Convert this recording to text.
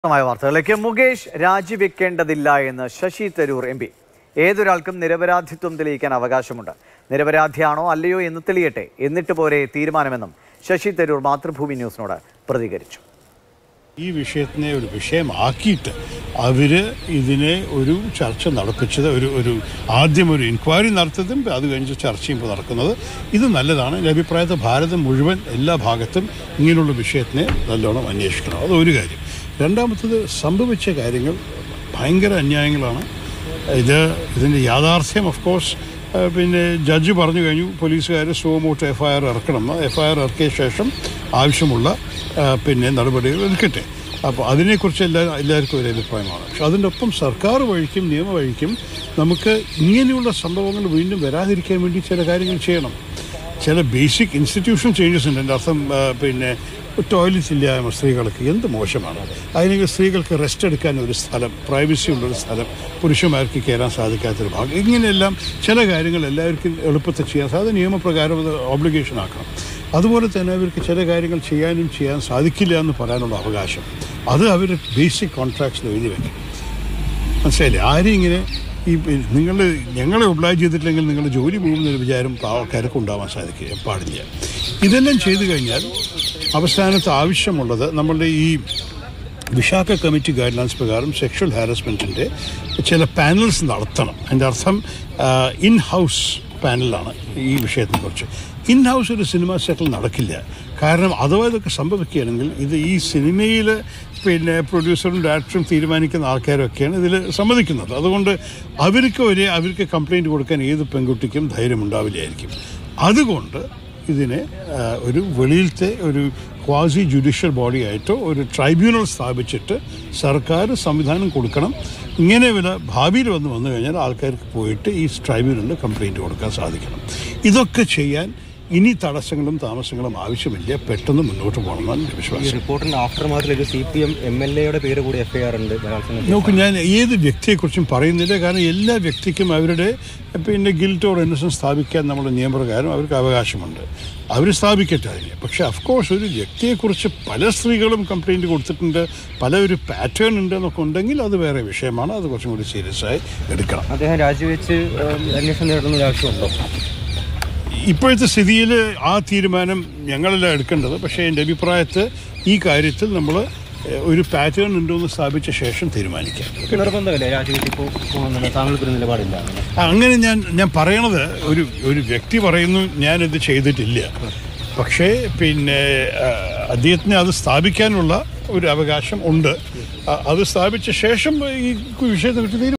വാർത്തകളിലേക്ക്. മുകേഷ് രാജിവെക്കേണ്ടതില്ല എന്ന് Sasi Tharoor M P. ഏതൊരാൾക്കും നിരപരാധിത്വം തെളിയിക്കാൻ അവകാശമുണ്ട്. നിരപരാധിയാണോ അല്ലയോ എന്ന് തെളിയട്ടെ, എന്നിട്ട് പോരെ തീരുമാനമെന്നും ശശി തരൂർ മാതൃഭൂമി ന്യൂസിനോട് പ്രതികരിച്ചു. ഈ വിഷയത്തിനെ ഒരു വിഷയമാക്കിയിട്ട് ഇതിനെ ഒരു ചർച്ച നടപ്പിച്ചത് ആദ്യം ഒരു ഇൻക്വയറി നടത്തതും അത് കഴിഞ്ഞ് ചർച്ചയും ഇപ്പോൾ നടക്കുന്നത് ഇത് നല്ലതാണ്. എൻ്റെ അഭിപ്രായത്തിൽ ഭാരതം മുഴുവൻ എല്ലാ ഭാഗത്തും ഇങ്ങനെയുള്ള വിഷയത്തിനെ നല്ലോണം അന്വേഷിക്കണം. അതൊരു കാര്യം. രണ്ടാമത്തത്, സംഭവിച്ച കാര്യങ്ങൾ ഭയങ്കര അന്യായങ്ങളാണ്. ഇതിൻ്റെ യാഥാർത്ഥ്യം ഓഫ് കോഴ്സ് പിന്നെ ജഡ്ജ് പറഞ്ഞു കഴിഞ്ഞു, പോലീസുകാർ സുമോട്ടോ FIR ഇറക്കണം. FIR ഇറക്കിയ ശേഷം ആവശ്യമുള്ള നടപടികൾ എടുക്കട്ടെ. അപ്പോൾ അതിനെക്കുറിച്ച് എല്ലാവർക്കും ഒരു അഭിപ്രായമാണ്. പക്ഷെ അതിൻ്റെ ഒപ്പം സർക്കാർ വഴിക്കും നിയമ വഴിക്കും നമുക്ക് ഇങ്ങനെയുള്ള സംഭവങ്ങൾ വീണ്ടും വരാതിരിക്കാൻ വേണ്ടി ചില കാര്യങ്ങൾ ചെയ്യണം. ചില ബേസിക് ഇൻസ്റ്റിറ്റ്യൂഷൻ ചേഞ്ചസ് ഉണ്ട്. എൻ്റെ അർത്ഥം ടോയ്ലറ്റ്സ് ഇല്ലായ്മ സ്ത്രീകൾക്ക് എന്ത് മോശമാണ്. അതിനെങ്കിൽ സ്ത്രീകൾക്ക് റെസ്റ്റ് എടുക്കാൻ ഒരു സ്ഥലം, പ്രൈവസി ഉള്ളൊരു സ്ഥലം, പുരുഷന്മാർക്ക് കയറാൻ സാധിക്കാത്തൊരു ഭാഗം, ഇങ്ങനെയെല്ലാം ചില കാര്യങ്ങൾ എല്ലാവർക്കും എളുപ്പത്തിൽ ചെയ്യാൻ സാധിക്കും. നിയമപ്രകാരം അത് ഓബ്ലിഗേഷൻ ആക്കണം. അതുപോലെ തന്നെ അവർക്ക് ചില കാര്യങ്ങൾ ചെയ്യാൻ സാധിക്കില്ല എന്ന് പറയാനുള്ള അവകാശം അത് അവർ ബേസിക് കോൺട്രാക്ട്സിൽ എഴുതി വയ്ക്കും. മനസ്സിലായില്ലേ? ആരും ഇങ്ങനെ ഞങ്ങളെ ഒബ്ലൈജ് ചെയ്തിട്ടില്ലെങ്കിൽ നിങ്ങളുടെ ജോലി പോകുന്നൊരു വിചാരം ആൾക്കാർക്ക് ഉണ്ടാവാൻ പാടില്ല. ഇതെല്ലാം ചെയ്തു കഴിഞ്ഞാൽ അവസാനത്ത് ആവശ്യമുള്ളത് നമ്മളുടെ ഈ വിശാഖ കമ്മിറ്റി ഗൈഡ് ലൈൻസ് പ്രകാരം സെക്ഷൽ ഹാരസ്മെൻറ്റിൻ്റെ ചില പാനൽസ് നടത്തണം. എൻ്റെ അർത്ഥം ഇൻ ഹൗസ് പാനലാണ് ഈ വിഷയത്തെക്കുറിച്ച്. ഇൻ ഹൗസ് ഒരു സിനിമ സെറ്റിൽ നടക്കില്ല. കാരണം അഥവാ ഇതൊക്കെ സംഭവിക്കുകയാണെങ്കിൽ ഇത് ഈ സിനിമയിൽ പ്രൊഡ്യൂസറും ഡയറക്ടറും തീരുമാനിക്കുന്ന ആൾക്കാരൊക്കെയാണ് ഇതിൽ സമ്മതിക്കുന്നത്. അതുകൊണ്ട് അവർക്ക് കംപ്ലയിൻറ്റ് കൊടുക്കാൻ ഏത് പെൺകുട്ടിക്കും ധൈര്യമുണ്ടാവില്ലായിരിക്കും. അതുകൊണ്ട് ഇതിനെ ഒരു വെളിയിലത്തെ ഒരു ക്വാസി ജുഡീഷ്യൽ ബോഡി ആയിട്ടോ ഒരു ട്രൈബ്യൂണൽ സ്ഥാപിച്ചിട്ട് സർക്കാർ സംവിധാനം കൊടുക്കണം. ഇങ്ങനെ ഭാവിയിൽ വന്നു കഴിഞ്ഞാൽ ആൾക്കാർക്ക് പോയിട്ട് ഈ ട്രൈബ്യൂണലിൽ കംപ്ലയിൻറ്റ് കൊടുക്കാൻ സാധിക്കണം. ഇതൊക്കെ ചെയ്യാൻ ഇനി തടസ്സങ്ങളും താമസങ്ങളും ആവശ്യമില്ല. പെട്ടെന്ന് മുന്നോട്ട് പോകണമെന്നാണ് എൻ്റെ വിശ്വാസം. റിപ്പോർട്ടിൻ്റെ ആഫ്റ്റർമാർട്ടിലേക്ക് CPM MLA പേര് കൂടി FIR ഉണ്ട്. നോക്കൂ, ഞാൻ ഏത് വ്യക്തിയെക്കുറിച്ചും പറയുന്നില്ല. കാരണം എല്ലാ വ്യക്തിക്കും അവരുടെ ഗിൽറ്റ് ഓർ ഇന്നസെൻസ് സ്ഥാപിക്കാൻ നമ്മുടെ നിയമപ്രകാരം അവർക്ക് അവകാശമുണ്ട്. അവർ സ്ഥാപിക്കട്ടെ അതിന്. പക്ഷേ അഫ്കോഴ്സ് ഒരു വ്യക്തിയെക്കുറിച്ച് പല സ്ത്രീകളും കംപ്ലയിൻറ്റ് കൊടുത്തിട്ടുണ്ട്, പല ഒരു പാറ്റേൺ ഉണ്ട് എന്നൊക്കെ ഉണ്ടെങ്കിൽ അത് വേറെ വിഷയമാണ്. അത് കുറച്ചും കൂടി സീരിയസ് ആയി എടുക്കണം. അദ്ദേഹം രാജിവെച്ച് അന്വേഷണം നേടുന്ന ആവശ്യമുണ്ടോ? ഇപ്പോഴത്തെ സ്ഥിതിയിൽ ആ തീരുമാനം ഞങ്ങളെല്ലാം എടുക്കേണ്ടത്. പക്ഷേ എൻ്റെ അഭിപ്രായത്തിൽ ഈ കാര്യത്തിൽ നമ്മൾ ഒരു പാറ്റേൺ ഉണ്ടോയെന്ന് സ്ഥാപിച്ച ശേഷം തീരുമാനിക്കാം. അങ്ങനെ ഞാൻ പറയണത് ഒരു വ്യക്തി പറയുന്നു ഞാനിത് ചെയ്തിട്ടില്ല, പക്ഷേ അദ്ദേഹത്തിന് അത് സ്ഥാപിക്കാനുള്ള ഒരു അവകാശം ഉണ്ട്. അത് സ്ഥാപിച്ച ശേഷം ഈ വിഷയത്തെക്കുറിച്ച്